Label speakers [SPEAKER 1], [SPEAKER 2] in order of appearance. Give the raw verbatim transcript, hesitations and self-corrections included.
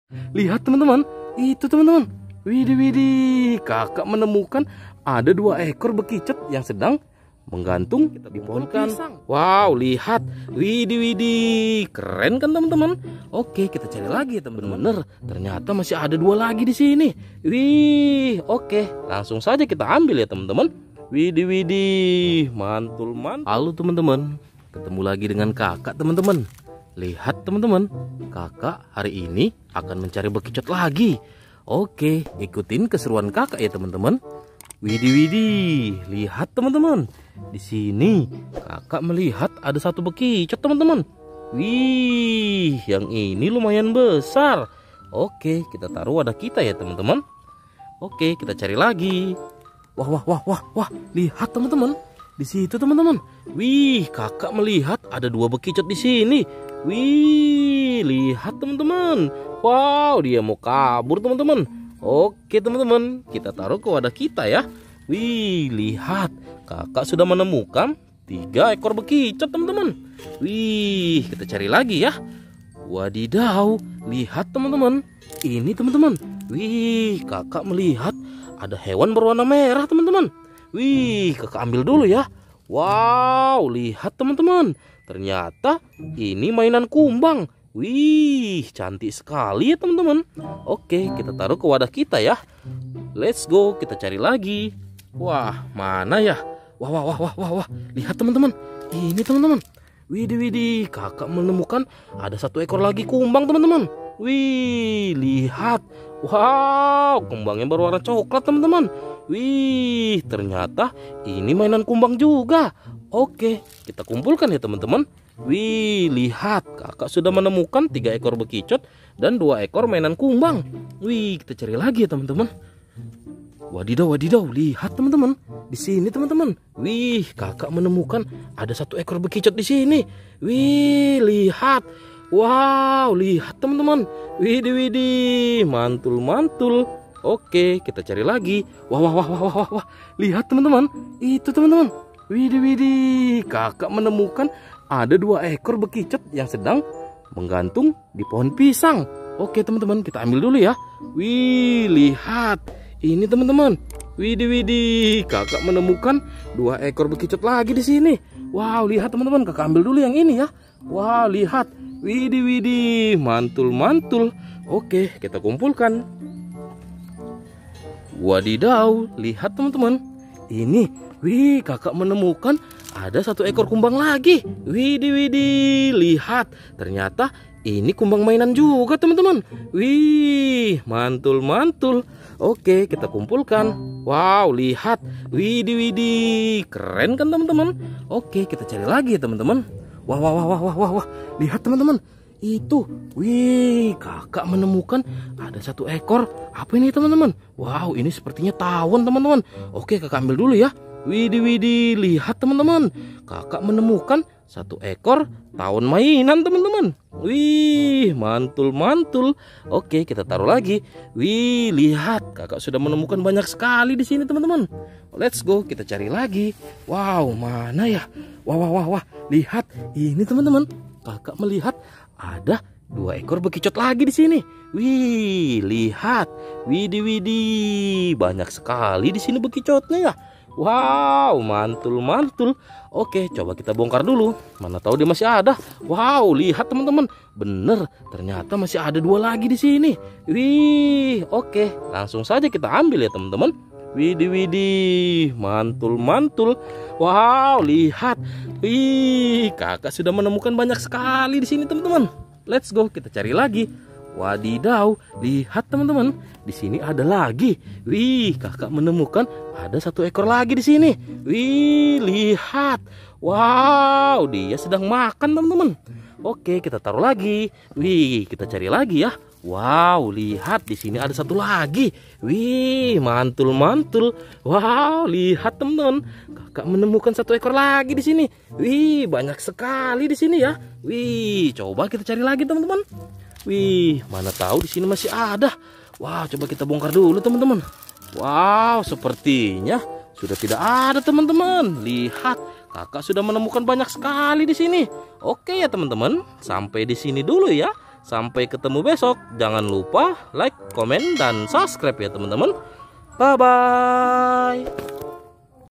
[SPEAKER 1] Lihat teman-teman, itu teman-teman. Widih widih, kakak menemukan ada dua ekor bekicot yang sedang menggantung di pohon pisang. Wow, lihat. Widih widih, keren kan teman-teman? Oke, kita cari lagi ya teman-teman. Ternyata masih ada dua lagi di sini. Wih, oke, langsung saja kita ambil ya teman-teman. Widih widih, mantul mantul. Halo teman-teman, ketemu lagi dengan kakak teman-teman. Lihat teman-teman, kakak hari ini akan mencari bekicot lagi. Oke, ikutin keseruan kakak ya teman-teman. Widih widih, lihat teman-teman. Di sini kakak melihat ada satu bekicot teman-teman. Wih, yang ini lumayan besar. Oke, kita taruh wadah kita ya teman-teman. Oke, kita cari lagi. Wah wah wah wah wah, lihat teman-teman. Di situ teman-teman. Wih, kakak melihat ada dua bekicot di sini. Wih, lihat teman-teman. Wow, dia mau kabur teman-teman. Oke teman-teman, kita taruh ke wadah kita ya. Wih, lihat, kakak sudah menemukan tiga ekor bekicot teman-teman. Wih, kita cari lagi ya. Wadidaw, lihat teman-teman. Ini teman-teman. Wih, kakak melihat ada hewan berwarna merah teman-teman. Wih, kakak ambil dulu ya. Wow, lihat teman-teman. Ternyata ini mainan kumbang. Wih, cantik sekali ya teman-teman. Oke, kita taruh ke wadah kita ya. Let's go, kita cari lagi. Wah, mana ya? Wah, wah, wah, wah, wah, wah. Lihat teman-teman. Ini teman-teman. Widih, widih. Kakak menemukan ada satu ekor lagi kumbang teman-teman. Wih, lihat. Wow, kumbangnya berwarna coklat teman-teman. Wih, ternyata ini mainan kumbang juga. Oke, kita kumpulkan ya teman-teman. Wih, lihat, kakak sudah menemukan tiga ekor bekicot dan dua ekor mainan kumbang. Wih, kita cari lagi ya teman-teman. Wadidaw, wadidaw, lihat teman-teman. Di sini teman-teman. Wih, kakak menemukan ada satu ekor bekicot di sini. Wih, lihat. Wow, lihat teman-teman. Widih, widih, mantul, mantul. Oke, kita cari lagi. Wah, wah, wah, wah, wah, wah. Lihat teman-teman. Itu teman-teman. Widih, widih, kakak menemukan ada dua ekor bekicot yang sedang menggantung di pohon pisang. Oke teman-teman, kita ambil dulu ya. Wih, lihat. Ini teman-teman. Widih, widih, kakak menemukan dua ekor bekicot lagi di sini. Wow, lihat teman-teman, kakak ambil dulu yang ini ya. Wow, lihat. Widih, widih, mantul, mantul. Oke, kita kumpulkan. Wadidaw, lihat teman-teman. Ini, wih, kakak menemukan ada satu ekor kumbang lagi. Widih, widih, lihat. Ternyata ini kumbang mainan juga teman-teman. Wih, mantul, mantul. Oke, kita kumpulkan. Wow, lihat. Widih, widih, keren kan teman-teman? Oke, kita cari lagi ya teman-teman. Wah, wah, wah, wah, wah, wah, wah. Lihat teman-teman. Itu, wih, kakak menemukan ada satu ekor. Apa ini teman-teman? Wow, ini sepertinya tawon teman-teman. Oke, kakak ambil dulu ya. Widih, widih, lihat teman-teman. Kakak menemukan satu ekor tawon mainan teman-teman. Wih, mantul, mantul. Oke, kita taruh lagi. Wih, lihat, kakak sudah menemukan banyak sekali di sini teman-teman. Let's go, kita cari lagi. Wow, mana ya? Wah, wah, wah, wah. Lihat, ini teman-teman. Kakak melihat ada dua ekor bekicot lagi di sini. Wih, lihat. Widih, widih, banyak sekali di sini bekicotnya ya. Wow, mantul, mantul. Oke, coba kita bongkar dulu. Mana tahu dia masih ada. Wow, lihat teman-teman. Bener, ternyata masih ada dua lagi di sini. Wih, oke, langsung saja kita ambil ya teman-teman. Widih, widih, mantul, mantul. Wow, lihat. Wih, kakak sudah menemukan banyak sekali di sini teman-teman. Let's go, kita cari lagi. Wadidaw, lihat teman-teman. Di sini ada lagi. Wih, kakak menemukan ada satu ekor lagi di sini. Wih, lihat. Wow, dia sedang makan teman-teman. Oke, kita taruh lagi. Wih, kita cari lagi ya. Wow, lihat di sini ada satu lagi. Wih, mantul, mantul. Wow, lihat teman-teman. Kakak menemukan satu ekor lagi di sini. Wih, banyak sekali di sini ya. Wih, coba kita cari lagi teman-teman. Wih, mana tahu di sini masih ada. Wah, coba kita bongkar dulu teman-teman. Wow, sepertinya sudah tidak ada teman-teman. Lihat, kakak sudah menemukan banyak sekali di sini. Oke ya teman-teman, sampai di sini dulu ya. Sampai ketemu besok. Jangan lupa like, komen, dan subscribe ya teman-teman. Bye-bye.